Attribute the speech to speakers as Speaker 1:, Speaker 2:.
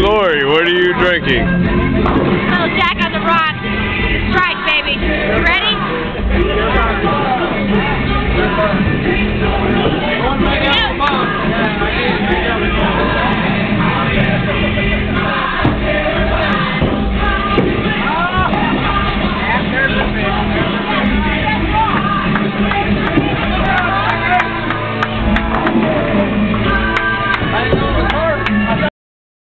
Speaker 1: Lori, what are you drinking?
Speaker 2: Little Jack on the Rocks.